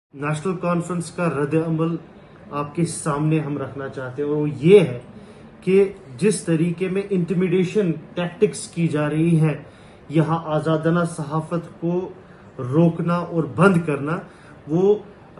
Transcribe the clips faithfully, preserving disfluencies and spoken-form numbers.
National conference کا رد عمل آپ کے سامنے ہم رکھنا چاہتے ہیں، اور وہ یہ ہے کہ جس طریقے میں انٹیمیڈیشن ٹیکٹکس کی جا رہی ہے یہاں آزادانہ صحافت کو روکنا اور بند کرنا، وہ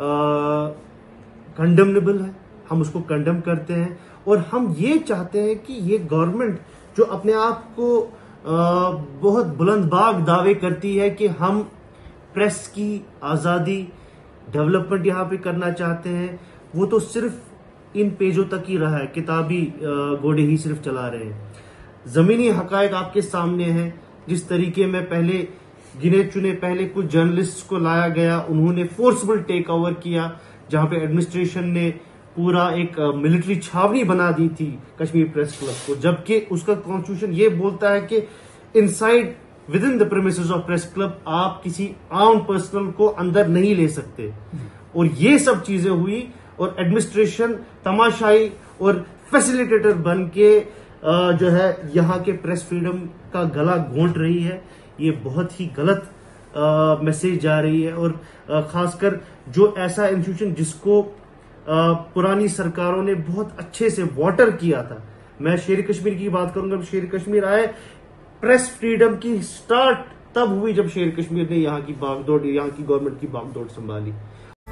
کنڈمنیبل ہے، ہم اس کو کنڈم کرتے ہیں، اور ہم یہ چاہتے ہیں کہ یہ گورنمنٹ جو اپنے آپ کو بہت بلند باغ دعوے کرتی ہے کہ ہم پریس کی آزادی ڈیولپمنٹ یہاں پہ کرنا چاہتے ہیں، وہ تو صرف ان پیجوں تک ہی رہا ہے، کتابی گھوڑے ہی صرف چلا رہے ہیں۔ زمینی حقائق آپ کے سامنے ہیں، جس طریقے میں پہلے گنے چنے پہلے کچھ جرنلسٹ کو لایا گیا، انہوں نے فورسبل ٹیک اوور کیا، جہاں پہ ایڈمنسٹریشن نے پورا ایک ملٹری چھاونی بنا دی تھی کشمیر پریس کلب کو، جبکہ اس کا کانسٹیٹیوشن یہ بولتا ہے کہ inside within the premises of press club آپ کسی عام پرسنل کو اندر نہیں لے سکتے، اور یہ سب چیزیں ہوئی، اور ایڈمنسٹریشن تماشائی اور فیسیلیٹیٹر بن کے جو ہے یہاں کے پریس فریڈم کا گلا گھونٹ رہی ہے۔ یہ بہت ہی غلط میسج جا رہی ہے، اور خاص کر جو ایسا انسٹیٹیوشن جس کو پرانی سرکاروں نے بہت اچھے سے واٹر کیا تھا۔ میں شیر کشمیر کی بات کروں گا، شیر کشمیر آئے، پریس فریڈم کی سٹارٹ تب ہوئی جب شیر کشمیر نے یہاں کی باغ دوڑ یہاں کی گورنمنٹ کی باغ دوڑ سنبھالی۔